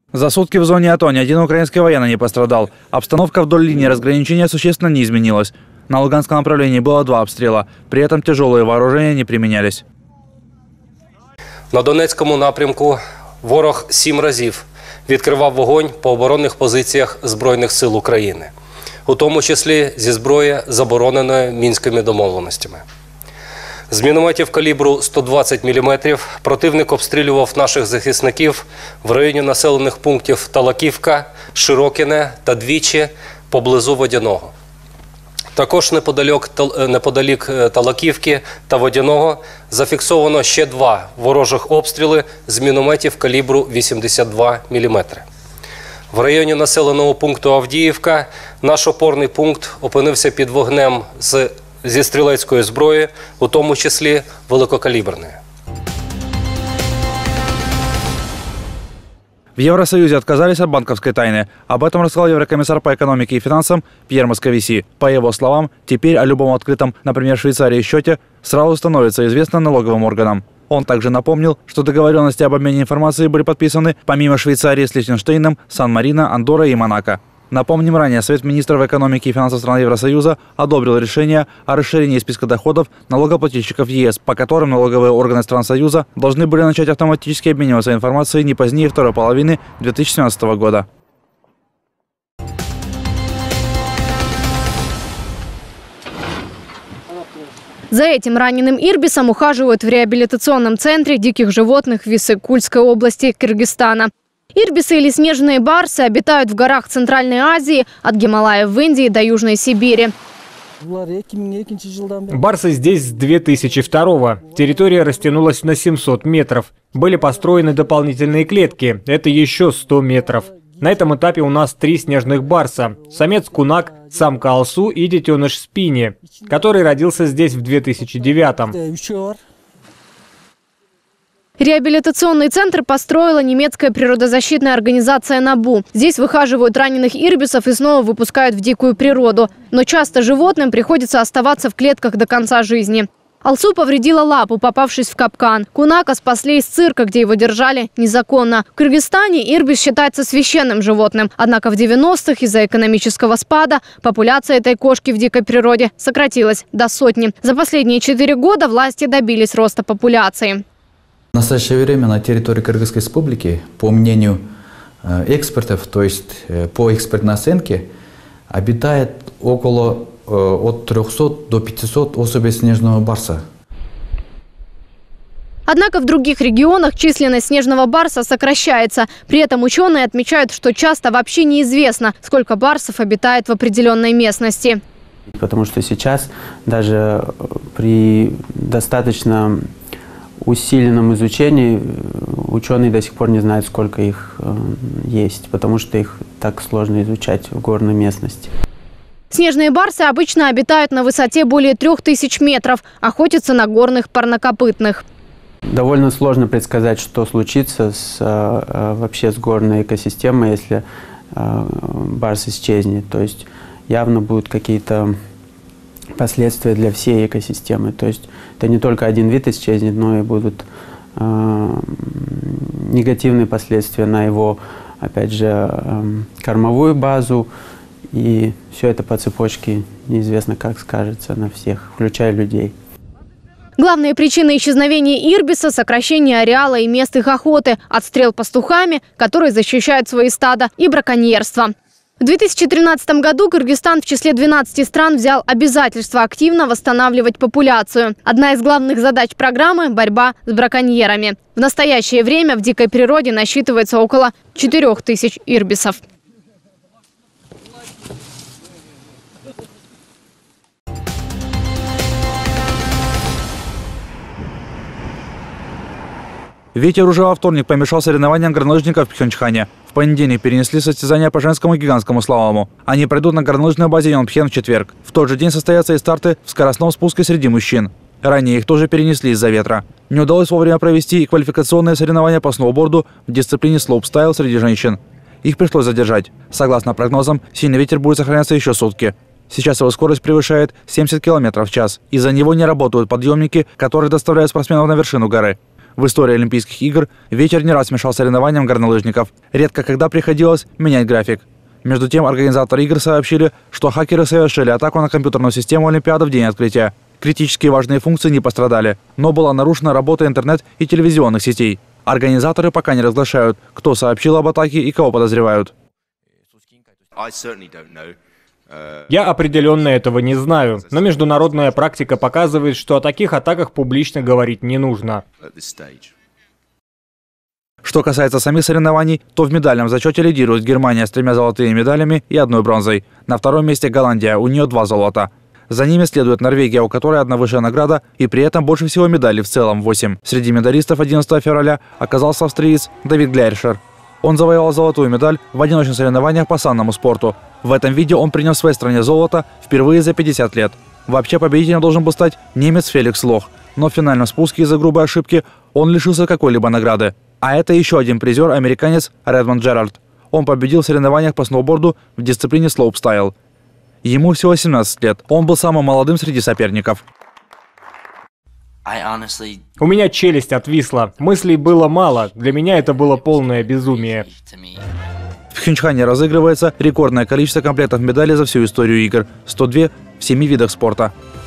За сутки в зоне АТО ни один украинский военный не пострадал. Обстановка вдоль линии разграничения существенно не изменилась. На Луганском направлении было 2 обстрела. При этом тяжелые вооружения не применялись. На Донецькому напрямку ворог 7 разів відкривав вогонь по оборонних позиціях Збройних сил України, у тому числі зі зброї, забороненої Мінськими домовленостями. З мінометів калібру 120 мм противник обстрілював наших захисників в районі населених пунктів Талаківка, Широкине та двічі поблизу Водяного. Також неподалік Талаківки та Водяного зафіксовано ще 2 ворожих обстріли з мінометів калібру 82 мм. В районі населеного пункту Авдіївка наш опорний пункт опинився під вогнем зі стрілецької зброї, у тому числі великокаліберної. В Евросоюзе отказались от банковской тайны. Об этом рассказал еврокомиссар по экономике и финансам Пьер Московиси. По его словам, теперь о любом открытом, например, в Швейцарии, счете сразу становится известно налоговым органам. Он также напомнил, что договоренности об обмене информацией были подписаны помимо Швейцарии с Лихтенштейном, Сан-Марино, Андоррой и Монако. Напомним, ранее Совет министров экономики и финансов стран Евросоюза одобрил решение о расширении списка доходов налогоплательщиков ЕС, по которым налоговые органы стран Союза должны были начать автоматически обмениваться информацией не позднее второй половины 2017 года. За этим раненым ирбисом ухаживают в реабилитационном центре диких животных в Иссык-Кульской области Кыргызстана. Ирбисы или снежные барсы обитают в горах Центральной Азии, от Гималаев в Индии до Южной Сибири. Барсы здесь с 2002-го. Территория растянулась на 700 метров. Были построены дополнительные клетки. Это еще 100 метров. На этом этапе у нас 3 снежных барса. Самец Кунак, самка Алсу и детеныш Спини, который родился здесь в 2009-м. Реабилитационный центр построила немецкая природозащитная организация НАБУ. Здесь выхаживают раненых ирбисов и снова выпускают в дикую природу. Но часто животным приходится оставаться в клетках до конца жизни. Алсу повредила лапу, попавшись в капкан. Кунака спасли из цирка, где его держали незаконно. В Кыргызстане ирбис считается священным животным. Однако в 90-х из-за экономического спада популяция этой кошки в дикой природе сократилась до 100. За последние 4 года власти добились роста популяции. В настоящее время на территории Кыргызской республики, по мнению экспертов, то есть по экспертной оценке, обитает около от 300 до 500 особей снежного барса. Однако в других регионах численность снежного барса сокращается. При этом ученые отмечают, что часто вообще неизвестно, сколько барсов обитает в определенной местности. Потому что сейчас даже при достаточно усиленном изучении ученые до сих пор не знают, сколько их есть, потому что их так сложно изучать в горной местности. Снежные барсы обычно обитают на высоте более 3000 метров, охотятся на горных парнокопытных. Довольно сложно предсказать, что случится вообще с горной экосистемой, если барс исчезнет. То есть явно будут какие-то последствия для всей экосистемы. То есть это не только один вид исчезнет, но и будут негативные последствия на его, опять же, кормовую базу. И все это по цепочке неизвестно как скажется на всех, включая людей. Главные причины исчезновения ирбиса – сокращение ареала и мест их охоты, отстрел пастухами, которые защищают свои стада, и браконьерство. В 2013 году Кыргызстан в числе 12 стран взял обязательство активно восстанавливать популяцию. Одна из главных задач программы – борьба с браконьерами. В настоящее время в дикой природе насчитывается около 4000 ирбисов. Ветер уже во вторник помешал соревнованиям горнолыжников в Пхенчхане. В понедельник перенесли состязания по женскому гигантскому слалому. Они пройдут на горнолыжной базе Йонпхен в четверг. В тот же день состоятся и старты в скоростном спуске среди мужчин. Ранее их тоже перенесли из-за ветра. Не удалось вовремя провести и квалификационные соревнования по сноуборду в дисциплине слоупстайл среди женщин. Их пришлось задержать. Согласно прогнозам, сильный ветер будет сохраняться еще сутки. Сейчас его скорость превышает 70 км в час. Из-за него не работают подъемники, которые доставляют спортсменов на вершину горы. В истории Олимпийских игр ветер не раз мешал соревнованиям горнолыжников. Редко когда приходилось менять график. Между тем, организаторы игр сообщили, что хакеры совершили атаку на компьютерную систему Олимпиады в день открытия. Критически важные функции не пострадали, но была нарушена работа интернет и телевизионных сетей. Организаторы пока не разглашают, кто сообщил об атаке и кого подозревают. Я определенно этого не знаю, но международная практика показывает, что о таких атаках публично говорить не нужно. Что касается самих соревнований, то в медальном зачете лидирует Германия с 3 золотыми медалями и 1 бронзой. На втором месте Голландия, у нее 2 золота. За ними следует Норвегия, у которой 1 высшая награда и при этом больше всего медалей в целом 8. Среди медалистов 11 февраля оказался австриец Давид Глейршер. Он завоевал золотую медаль в одиночных соревнованиях по санному спорту. В этом виде он принес своей стране золото впервые за 50 лет. Вообще победителем должен был стать немец Феликс Лох, но в финальном спуске из-за грубой ошибки он лишился какой-либо награды. А это еще один призер, американец Редмонд Джеральд. Он победил в соревнованиях по сноуборду в дисциплине слоупстайл. Ему всего 17 лет. Он был самым молодым среди соперников. У меня челюсть отвисла. Мыслей было мало. Для меня это было полное безумие. В Пхенчхане разыгрывается рекордное количество комплектов медалей за всю историю игр – 102 в 7 видах спорта.